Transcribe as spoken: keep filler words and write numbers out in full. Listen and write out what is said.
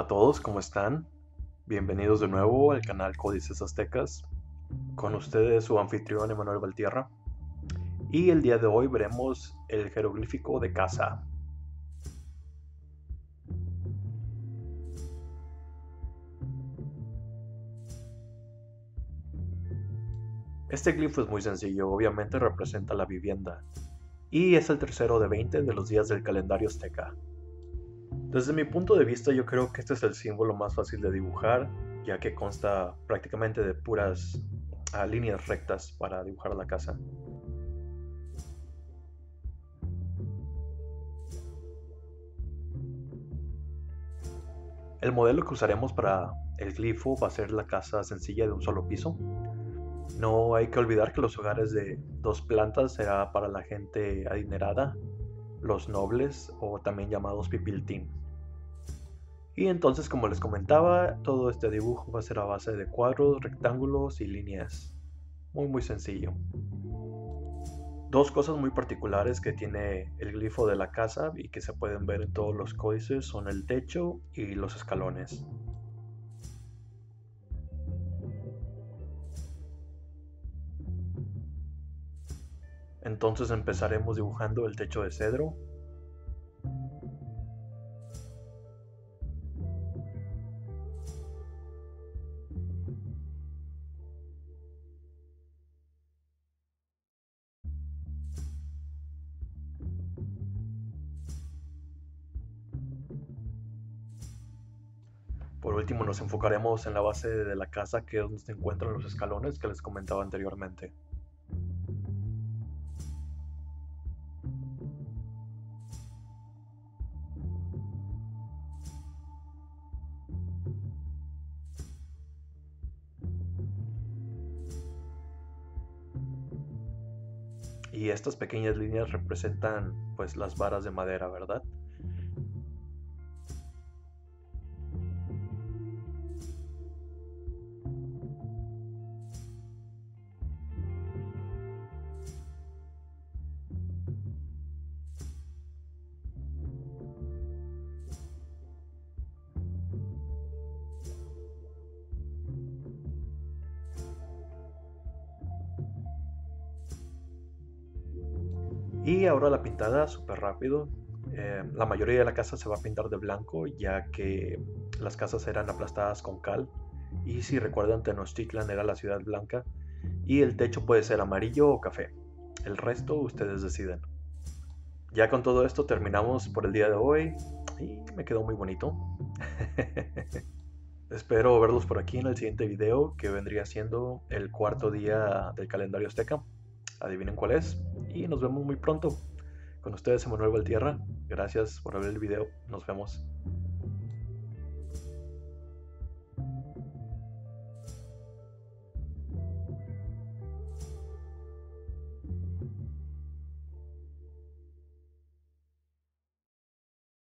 todos, ¿cómo están? Bienvenidos de nuevo al canal Códices Aztecas. Con ustedes su anfitrión Emanuel Valtierra. Y el día de hoy veremos el jeroglífico de casa. Este glifo es muy sencillo, obviamente representa la vivienda. Y es el tercero de veinte de los días del calendario azteca. Desde mi punto de vista, yo creo que este es el símbolo más fácil de dibujar, ya que consta prácticamente de puras uh, líneas rectas para dibujar la casa. El modelo que usaremos para el glifo va a ser la casa sencilla de un solo piso. No hay que olvidar que los hogares de dos plantas será para la gente adinerada, los nobles o también llamados pipiltín. Y entonces, como les comentaba, todo este dibujo va a ser a base de cuadros, rectángulos y líneas. Muy muy sencillo. Dos cosas muy particulares que tiene el glifo de la casa y que se pueden ver en todos los códices son el techo y los escalones. Entonces empezaremos dibujando el techo de cedro. Por último nos enfocaremos en la base de la casa, que es donde se encuentran los escalones que les comentaba anteriormente. Y estas pequeñas líneas representan pues las varas de madera, ¿verdad? Y ahora la pintada, súper rápido. Eh, la mayoría de la casa se va a pintar de blanco, ya que las casas eran aplastadas con cal. Y si recuerdan, Tenochtitlan era la ciudad blanca. Y el techo puede ser amarillo o café. El resto ustedes deciden. Ya con todo esto terminamos por el día de hoy. Y me quedó muy bonito. Espero verlos por aquí en el siguiente video, que vendría siendo el cuarto día del calendario azteca. Adivinen cuál es. Y nos vemos muy pronto. Con ustedes, Emanuel Valtierra. Gracias por ver el video. Nos vemos.